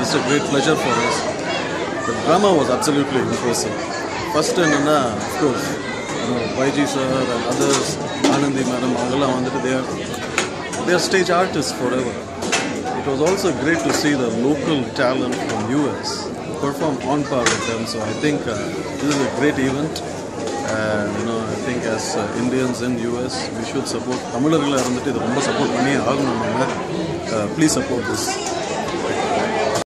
just a great pleasure for us. The drama was absolutely impressive. First, of course, YG sir and others, Anandi madam, they are stage artists forever. It was also great to see the local talent from US perform on par with them. So I think this is a great event. And I think as Indians in US, we should support. Tamil support. Please support this.